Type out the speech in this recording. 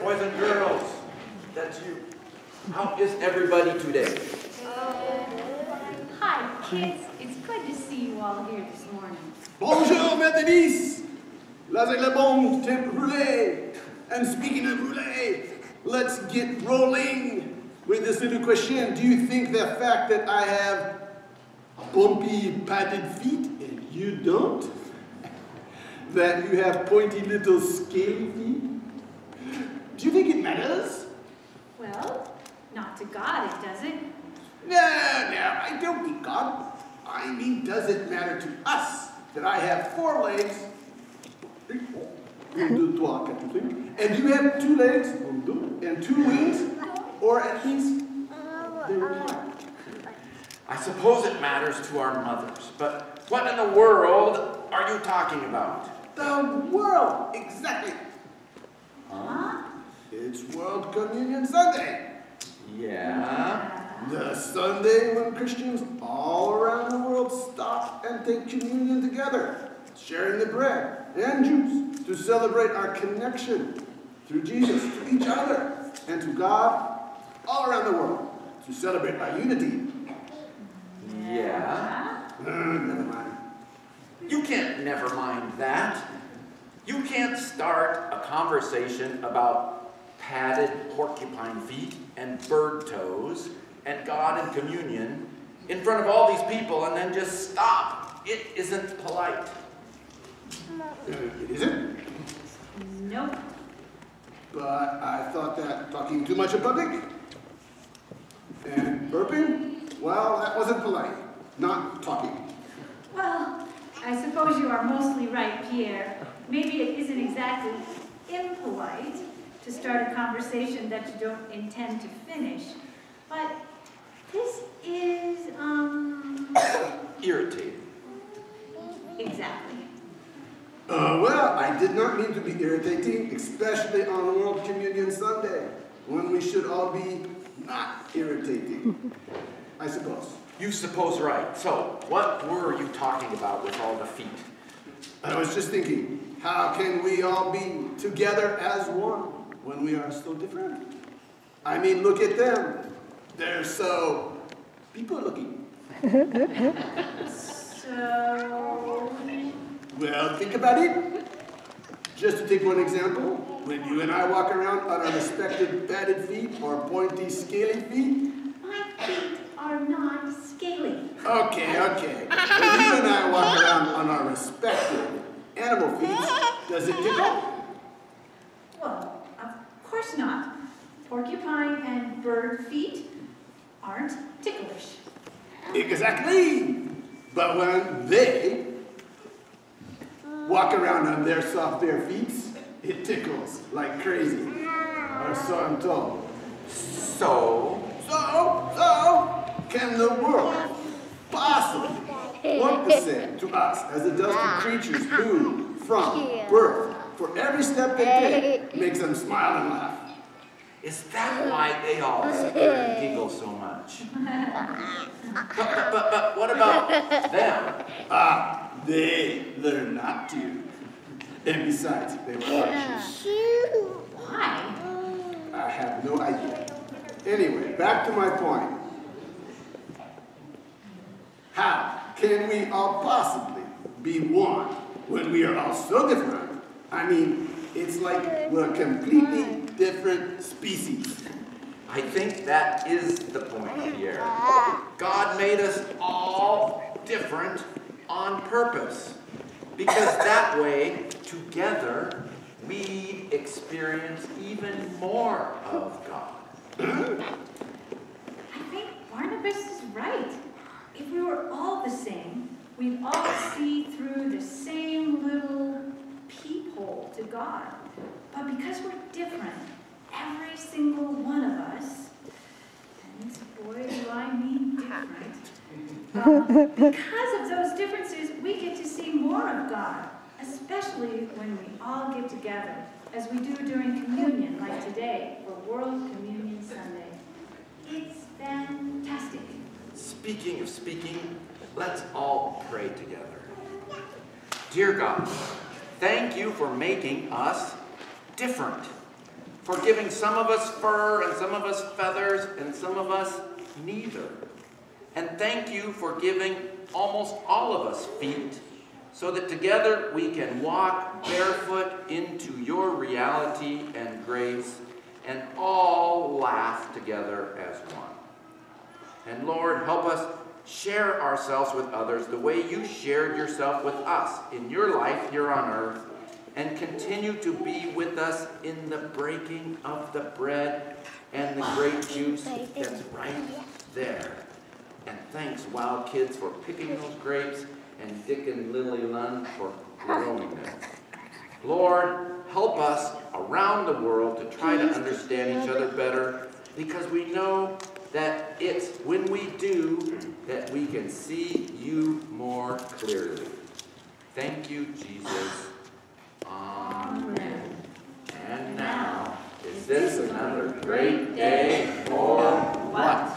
boys and girls. That's you. How is everybody today? Hi, kids. It's good to see you all here this morning. Bonjour, Methodist. Laissez le bon temps rouler. And speaking of rouler, let's get rolling with this little question. Do you think the fact that I have bumpy, padded feet and you don't, that you have pointy little scaly feet, do you think it matters? Well, not to God, it doesn't. No, I don't mean God. I mean, does it matter to us that I have 4 legs? 1, 2, 3, 4, 5. And you have 2 legs, 1, 2, and 2 wings, or at least they are. I suppose it matters to our mothers, but what in the world are you talking about? The world, exactly. Huh? It's World Communion Sunday. Yeah? The Sunday when Christians all around the world stop and take communion together, sharing the bread and juice to celebrate our connection through Jesus to each other and to God all around the world, to celebrate our unity. Yeah? Never mind. You can't never mind that. You can't start a conversation about padded porcupine feet and bird toes and God and communion in front of all these people and then just stop. It isn't polite. It isn't? Nope. But I thought that talking too much in public and burping, well, that wasn't polite. Not talking. Well, I suppose you are mostly right, Pierre. Maybe it isn't exactly impolite to start a conversation that you don't intend to finish, but this is, Irritating. Exactly. Well, I did not mean to be irritating, especially on World Communion Sunday, when we should all be not irritating, I suppose. You suppose right. So, what were you talking about with all the feet? I was just thinking, how can we all be together as one when we are so different? I mean, look at them. They're so people-looking. So... Well, think about it. Just to take one example, when you and I walk around on our respective padded feet or pointy, scaly feet. My feet are not scaly. Okay. When you and I walk around on our respective animal feet, does it tickle? Well, of course not. Porcupine and bird feet aren't ticklish. Exactly. But when they walk around on their soft bare feet, it tickles like crazy. Or so I'm told. So, can the world possibly want the same to us as it does to creatures who, from birth, for every step they take, makes them smile and laugh? is that why they all sit there and giggle so much? But what about them? They learn not to. And besides, they were anxious. Why? I have no idea. Anyway, back to my point. How can we all possibly be one when we are all so different? I mean, it's like we're a completely different species. I think that is the point, Pierre. God made us all different on purpose. Because that way, together, we experience even more of God. I think Barnabas is right. If we were all the same, we'd all see through the same little peephole to God. But because we're different, every single one of us, and boy, do I mean different, because of those differences, we get to see more of God, especially when we all get together, as we do during communion, like today, for World Communion Sunday. It's fantastic. Speaking of speaking, let's all pray together. Dear God, thank you for making us different. for giving some of us fur and some of us feathers and some of us neither. And thank you for giving almost all of us feet, so that together we can walk barefoot into your reality and grace and all laugh together as one. And Lord, help us share ourselves with others the way you shared yourself with us in your life here on earth, and continue to be with us in the breaking of the bread and the grape juice that's right there. And thanks, Wild Kids, for picking those grapes, and Dick and Lily Lund for growing them. Lord, help us around the world to try to understand each other better, because we know that it's when we do that we can see you more clearly. Thank you, Jesus. Amen. And now, is this another great day or what?